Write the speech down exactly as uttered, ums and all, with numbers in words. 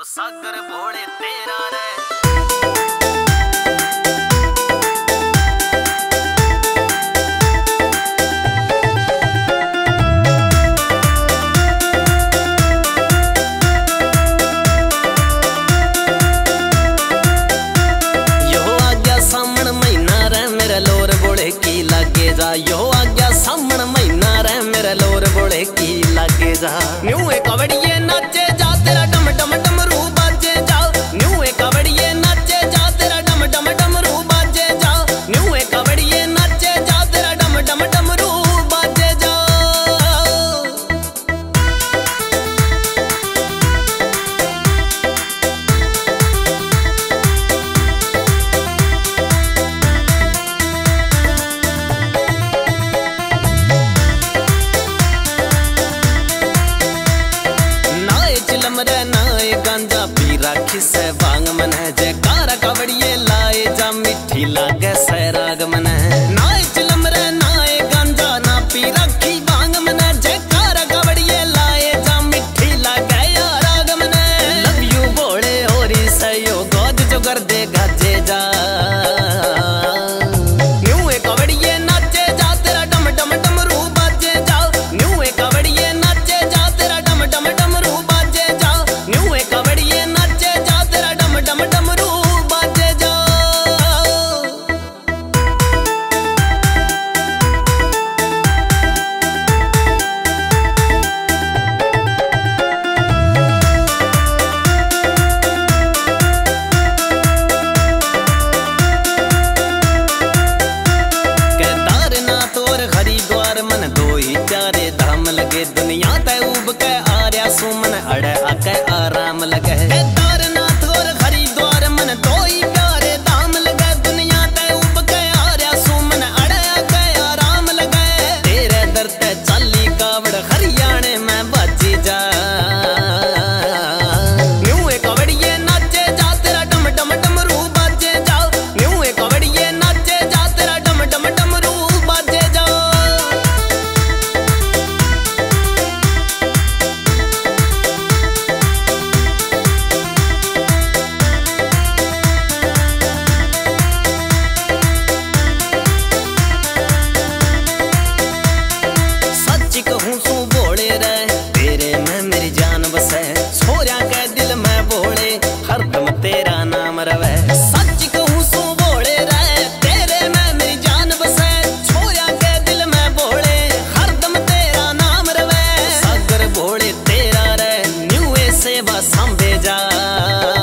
सागर भोले तेरा रे। यो आ गया सामन महीना रे मेरे लोर बोले की लागे जा। न्यू एक कवड़िए नाचे जा तेरा डम डम डमरू बाजे जा। न्यू एक कवड़िए नाचे जा तेरा डम डम डमरू बाजे जा। न्यू एक कवड़िए नाचे जा तेरा डम डम डमरू बाजे जा। मरे नाए गांजा पी राखी से बांग मन है जयकार कवड़िए लाए जा मिठी लागे सैराग मन है। नाए चिलम रे नाए गांजा ना पी राखी बांग मन है जयकार कवड़िए लाए जा मिठी लागे राग मन है। लव यू बोले होरी सयो गोद जो कर दे गाजे जा। न्यू एक कवड़िए नाचे जा तेरा डम डम डमरू बाजे जा। न्यू एक कवड़िए नाचे जा तेरा डम डम डमरू दुनिया ते उब के आर्या सुमन अड़े आके आराम लगे। केदारनाथ और हरिद्वार मन दो ही प्यारे धाम लगे। दुनिया ते उब के आर्या सुमन अड़े आके आराम लगे। तेरे दर ते चाली कावड़ हरियाणे में बाजी जा। न्यू एक कवड़िए नाचे जा तेरा डम डम डमरू बाजे जा। न्यू एक कवड़िए नाचे जा तेरा डम डम डमरू बाजे जा। कहूँ सू बोले रे तेरे में मेरी जान बसे। छोरा के दिल में बोले हरदम तेरा नाम रवे। सच कहूँ सू बोले रे तेरे में मेरी जान बसे। छोरा के दिल में बोले हरदम तेरा नाम रवे। सागर भोले तेरा रे न्यू ए सेवा संभे जा।